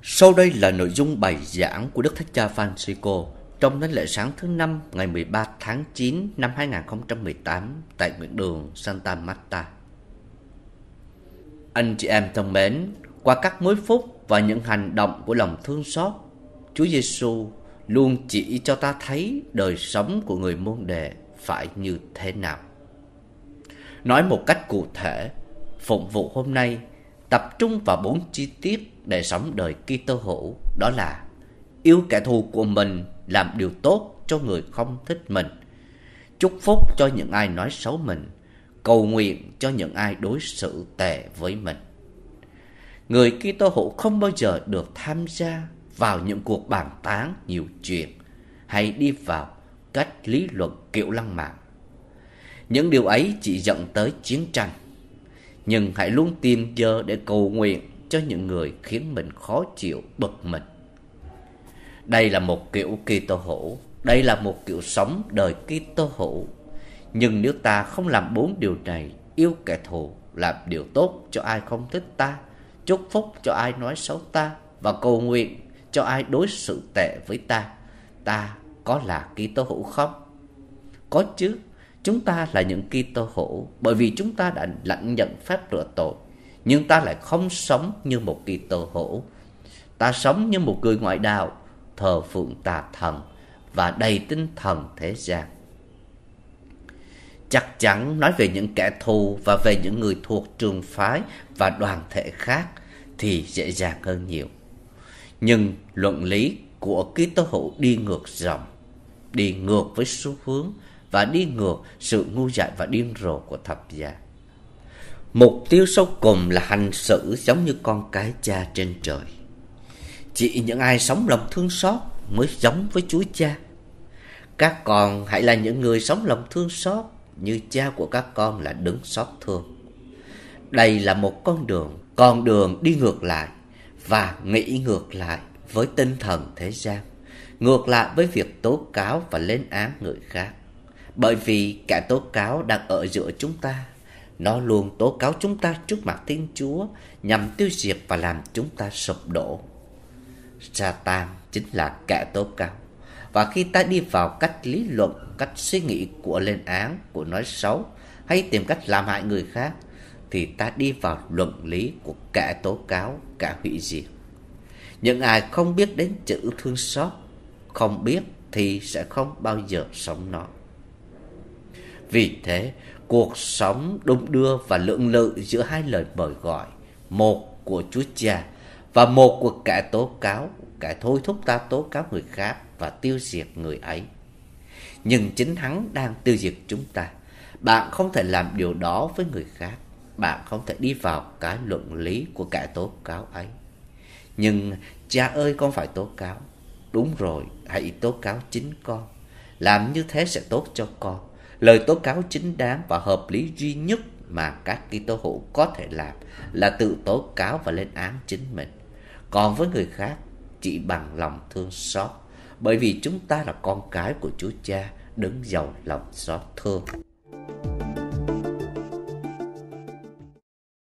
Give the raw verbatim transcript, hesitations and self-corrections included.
Sau đây là nội dung bài giảng của Đức Thánh Cha Francisco trong thánh lễ sáng thứ năm ngày mười ba tháng chín năm hai nghìn không trăm mười tám tại nguyện đường Santa Marta. Anh chị em thân mến, qua các mối phúc và những hành động của lòng thương xót, Chúa Giêsu luôn chỉ cho ta thấy đời sống của người môn đệ phải như thế nào. Nói một cách cụ thể, phụng vụ hôm nay tập trung vào bốn chi tiết để sống đời Kitô hữu, đó là yêu kẻ thù của mình, làm điều tốt cho người không thích mình, chúc phúc cho những ai nói xấu mình, cầu nguyện cho những ai đối xử tệ với mình. Người Kitô hữu không bao giờ được tham gia vào những cuộc bàn tán nhiều chuyện hay đi vào cách lý luận kiểu lăng mạ. Những điều ấy chỉ dẫn tới chiến tranh. Nhưng hãy luôn tìm giờ để cầu nguyện cho những người khiến mình khó chịu, bực mình. Đây là một kiểu Kitô hữu, đây là một kiểu sống đời Kitô hữu. Nhưng nếu ta không làm bốn điều này, yêu kẻ thù, làm điều tốt cho ai không thích ta, chúc phúc cho ai nói xấu ta và cầu nguyện cho ai đối xử tệ với ta, ta có là Kitô hữu không? Có chứ. Chúng ta là những Kitô hữu bởi vì chúng ta đã lãnh nhận phép rửa tội, nhưng ta lại không sống như một Kitô hữu. Ta sống như một người ngoại đạo, thờ phượng tà thần và đầy tinh thần thế gian. Chắc chắn nói về những kẻ thù và về những người thuộc trường phái và đoàn thể khác thì dễ dàng hơn nhiều. Nhưng luận lý của Kitô hữu đi ngược dòng, đi ngược với xu hướng và đi ngược sự ngu dại và điên rồ của thập giá. Mục tiêu sau cùng là hành xử giống như con cái Cha trên trời. Chỉ những ai sống lòng thương xót mới giống với Chúa Cha. Các con hãy là những người sống lòng thương xót như Cha của các con là đấng xót thương. Đây là một con đường, con đường đi ngược lại và nghĩ ngược lại với tinh thần thế gian, ngược lại với việc tố cáo và lên án người khác. Bởi vì kẻ tố cáo đang ở giữa chúng ta. Nó luôn tố cáo chúng ta trước mặt Thiên Chúa nhằm tiêu diệt và làm chúng ta sụp đổ. Satan chính là kẻ tố cáo. Và khi ta đi vào cách lý luận, cách suy nghĩ của lên án, của nói xấu hay tìm cách làm hại người khác, thì ta đi vào luận lý của kẻ tố cáo, kẻ hủy diệt. Những ai không biết đến chữ thương xót, không biết thì sẽ không bao giờ sống nó. Vì thế, cuộc sống đung đưa và lưỡng lự giữa hai lời mời gọi, một của Chúa Cha và một của kẻ tố cáo, kẻ thôi thúc ta tố cáo người khác và tiêu diệt người ấy. Nhưng chính hắn đang tiêu diệt chúng ta. Bạn không thể làm điều đó với người khác. Bạn không thể đi vào cái luận lý của kẻ tố cáo ấy. Nhưng Cha ơi, con phải tố cáo. Đúng rồi, hãy tố cáo chính con. Làm như thế sẽ tốt cho con. Lời tố cáo chính đáng và hợp lý duy nhất mà các Kitô hữu có thể làm là tự tố cáo và lên án chính mình. Còn với người khác, chỉ bằng lòng thương xót, bởi vì chúng ta là con cái của Chúa Cha, đấng giàu lòng xót thương.